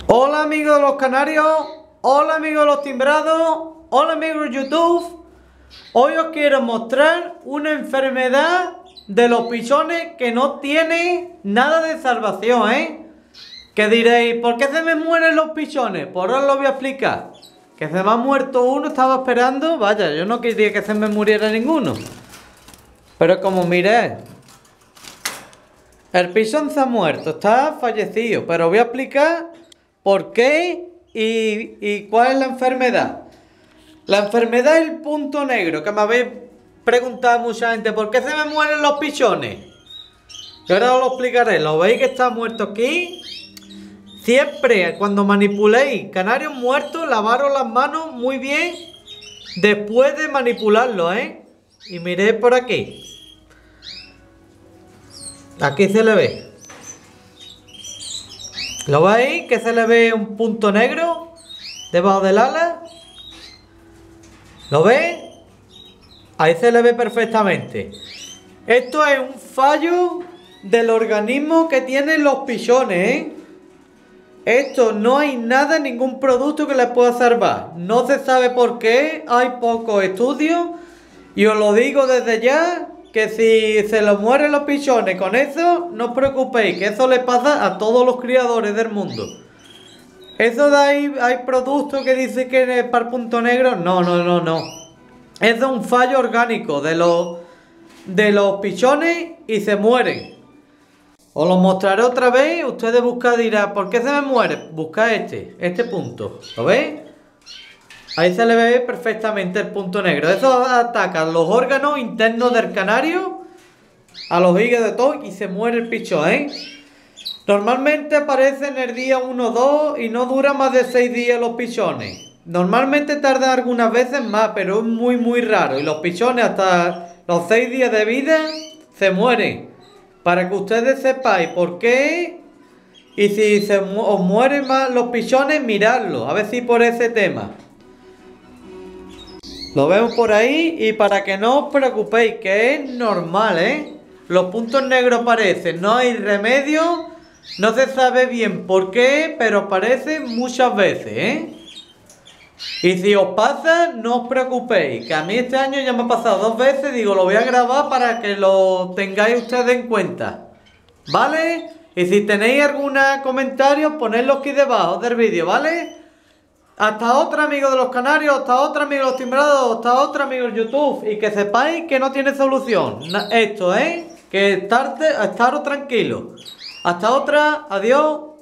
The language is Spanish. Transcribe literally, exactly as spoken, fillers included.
Hola amigos de los canarios, hola amigos de los timbrados, hola amigos de YouTube. Hoy os quiero mostrar una enfermedad de los pichones que no tiene nada de salvación, ¿eh? Que diréis, ¿por qué se me mueren los pichones? Pues ahora os lo voy a explicar. Que se me ha muerto uno, estaba esperando, vaya, yo no quería que se me muriera ninguno. Pero como miré, el pichón se ha muerto, está fallecido, pero voy a explicar por qué y, y cuál es la enfermedad. La enfermedad es el punto negro, que me habéis preguntado mucha gente, ¿por qué se me mueren los pichones? Y ahora os lo explicaré. ¿Lo veis que está muerto aquí? Siempre cuando manipuléis canarios muertos, lavaros las manos muy bien después de manipularlos, ¿eh? Y mirad por aquí. Aquí se le ve. ¿Lo veis? Que se le ve un punto negro debajo del ala. ¿Lo veis? Ahí se le ve perfectamente. Esto es un fallo del organismo que tienen los pichones, ¿eh? Esto no hay nada, ningún producto que les pueda salvar. No se sabe por qué, hay pocos estudios. Y os lo digo desde ya, que si se los mueren los pichones con eso, no os preocupéis, que eso le pasa a todos los criadores del mundo. Eso de ahí, hay productos que dicen que es para el punto negro. No, no, no, no. Es un fallo orgánico de los, de los pichones y se mueren. Os lo mostraré otra vez. Ustedes buscan, dirán, ¿por qué se me muere? Busca este, este punto. ¿Lo veis? Ahí se le ve perfectamente el punto negro. Eso ataca los órganos internos del canario, a los hígados de todo, y se muere el pichón, ¿eh? Normalmente aparece en el día uno o dos y no dura más de seis días los pichones. Normalmente tarda algunas veces más, pero es muy muy raro. Y los pichones hasta los seis días de vida se mueren. Para que ustedes sepáis por qué. Y si se mu os mueren más los pichones, miradlo. A ver si por ese tema. Lo vemos por ahí. Y para que no os preocupéis, que es normal, ¿eh? Los puntos negros aparecen. No hay remedio. No se sabe bien por qué, pero aparece muchas veces, ¿eh? Y si os pasa, no os preocupéis, que a mí este año ya me ha pasado dos veces. Digo, lo voy a grabar para que lo tengáis ustedes en cuenta, ¿vale? Y si tenéis algún comentario, ponedlo aquí debajo del vídeo, ¿vale? Hasta otra, amigos de los canarios, hasta otra, amigos de los timbrados, hasta otra, amigos de YouTube. Y que sepáis que no tiene solución esto, ¿eh? Que estar, estaros tranquilos. Hasta otra, adiós.